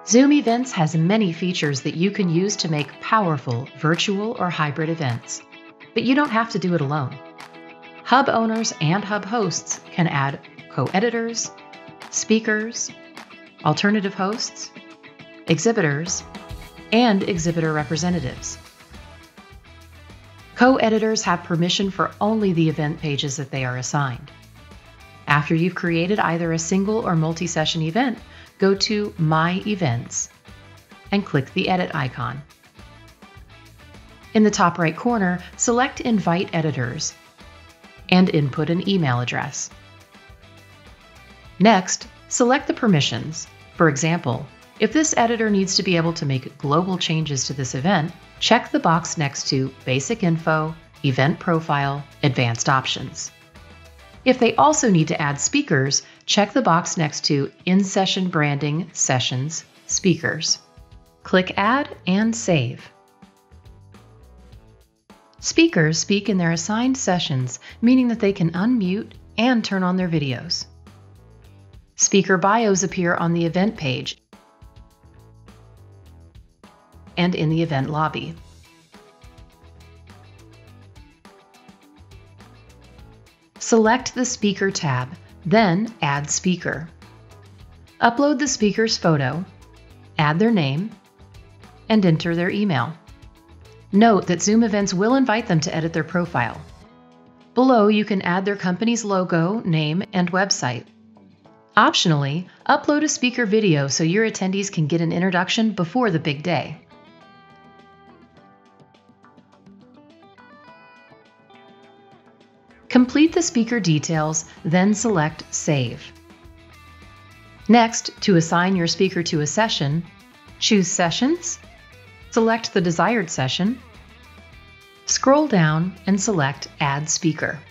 Zoom Events has many features that you can use to make powerful virtual or hybrid events, but you don't have to do it alone. Hub owners and hub hosts can add co-editors, speakers, alternative hosts, exhibitors, and exhibitor representatives. Co-editors have permission for only the event pages that they are assigned. After you've created either a single or multi-session event, go to My Events and click the Edit icon. In the top right corner, select Invite Editors and input an email address. Next, select the permissions. For example, if this editor needs to be able to make global changes to this event, check the box next to Basic Info, Event Profile, Advanced Options. If they also need to add speakers, check the box next to In-Session Branding, Sessions, Speakers. Click Add and Save. Speakers speak in their assigned sessions, meaning that they can unmute and turn on their videos. Speaker bios appear on the event page and in the event lobby. Select the Speaker tab, then Add Speaker. Upload the speaker's photo, add their name, and enter their email. Note that Zoom Events will invite them to edit their profile. Below, you can add their company's logo, name, and website. Optionally, upload a speaker video so your attendees can get an introduction before the big day. Complete the speaker details, then select Save. Next, to assign your speaker to a session, choose Sessions, select the desired session, scroll down and select Add Speaker.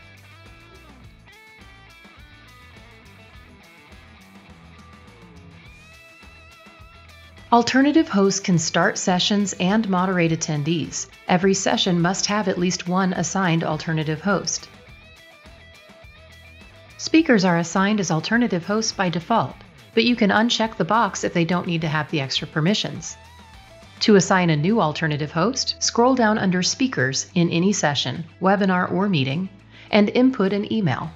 Alternative hosts can start sessions and moderate attendees. Every session must have at least one assigned alternative host. Speakers are assigned as alternative hosts by default, but you can uncheck the box if they don't need to have the extra permissions. To assign a new alternative host, scroll down under Speakers in any session, webinar, or meeting, and input an email.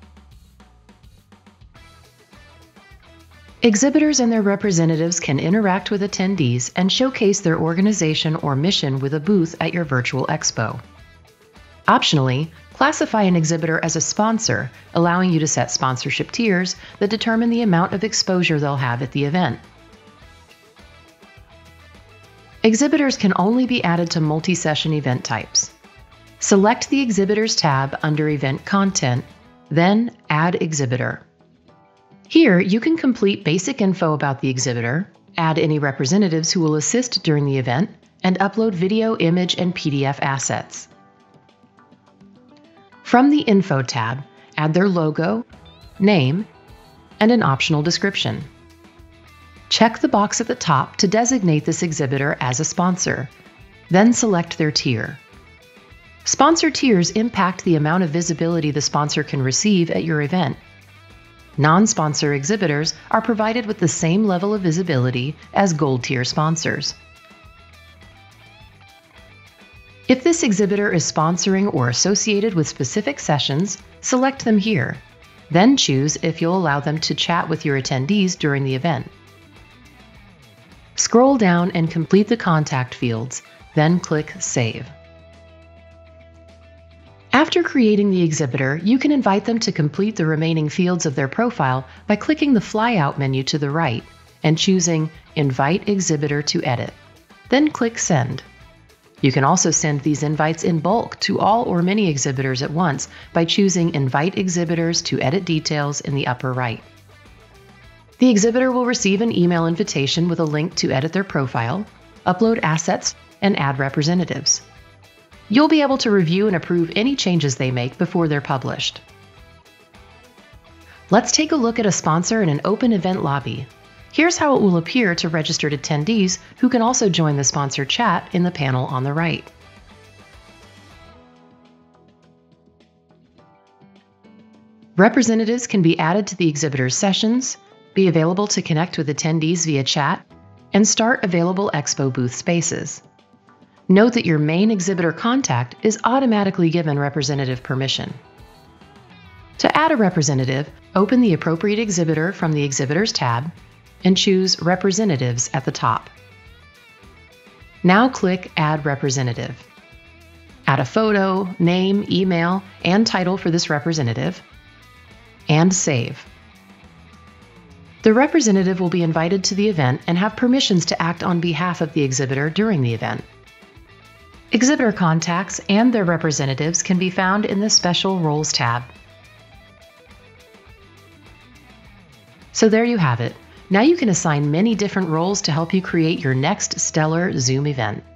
Exhibitors and their representatives can interact with attendees and showcase their organization or mission with a booth at your virtual expo. Optionally, classify an exhibitor as a sponsor, allowing you to set sponsorship tiers that determine the amount of exposure they'll have at the event. Exhibitors can only be added to multi-session event types. Select the Exhibitors tab under Event Content, then Add Exhibitor. Here, you can complete basic info about the exhibitor, add any representatives who will assist during the event, and upload video, image, and PDF assets. From the Info tab, add their logo, name, and an optional description. Check the box at the top to designate this exhibitor as a sponsor, then select their tier. Sponsor tiers impact the amount of visibility the sponsor can receive at your event. Non-sponsor exhibitors are provided with the same level of visibility as Gold tier sponsors. If this exhibitor is sponsoring or associated with specific sessions, select them here. Then choose if you'll allow them to chat with your attendees during the event. Scroll down and complete the contact fields, then click Save. After creating the exhibitor, you can invite them to complete the remaining fields of their profile by clicking the flyout menu to the right and choosing Invite Exhibitor to Edit. Then click Send. You can also send these invites in bulk to all or many exhibitors at once by choosing Invite Exhibitors to Edit Details in the upper right. The exhibitor will receive an email invitation with a link to edit their profile, upload assets, and add representatives. You'll be able to review and approve any changes they make before they're published. Let's take a look at a sponsor in an open event lobby. Here's how it will appear to registered attendees who can also join the sponsor chat in the panel on the right. Representatives can be added to the exhibitor's sessions, be available to connect with attendees via chat, and start available expo booth spaces. Note that your main exhibitor contact is automatically given representative permission. To add a representative, open the appropriate exhibitor from the Exhibitors tab and choose Representatives at the top. Now click Add Representative. Add a photo, name, email, and title for this representative, and save. The representative will be invited to the event and have permissions to act on behalf of the exhibitor during the event. Exhibitor contacts and their representatives can be found in the Special Roles tab. So there you have it. Now you can assign many different roles to help you create your next stellar Zoom event.